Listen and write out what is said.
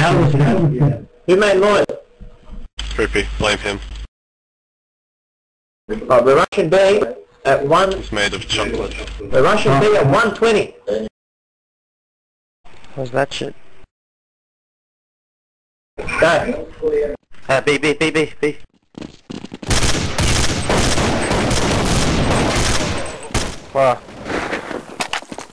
Who made noise? Creepy, blame him. We're rushing B at 1... It's made of chocolate. We're rushing B at 120. What's that shit? Go. B. Wow.